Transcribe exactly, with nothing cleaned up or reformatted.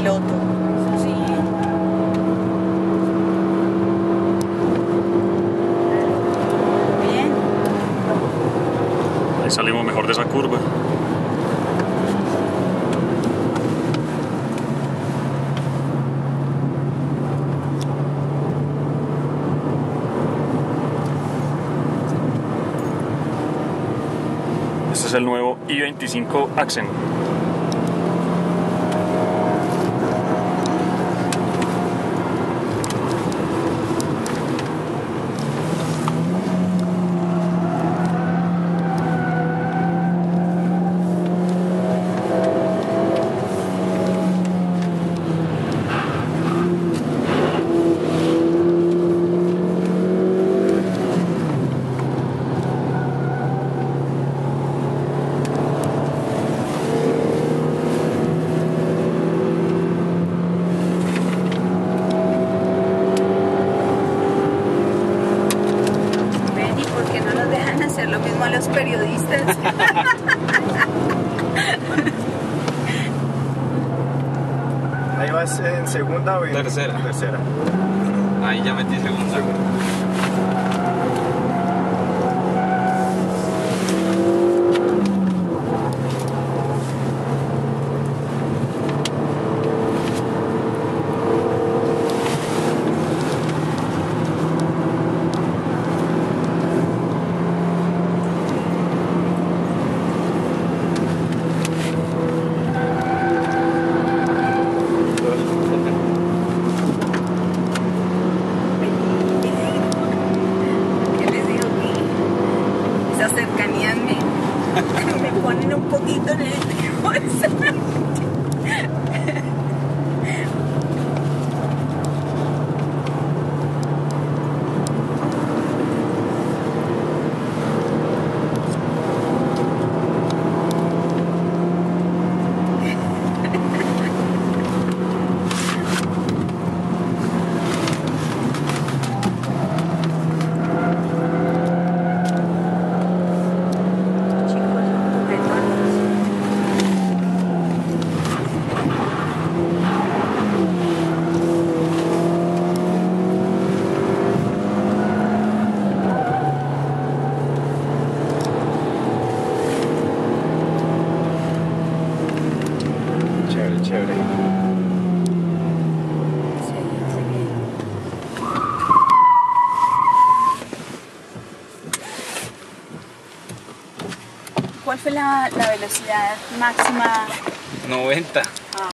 piloto. Sí. Bien. Ahí salimos mejor de esa curva. Este es el nuevo i veinticinco Accent. Lo mismo a los periodistas. Ahí vas en segunda o en tercera. tercera. Ahí ya metí segunda. segunda. Cercanías me, me ponen un poquito nerviosa. Chévere. ¿Cuál fue la, la velocidad máxima? noventa. Ah.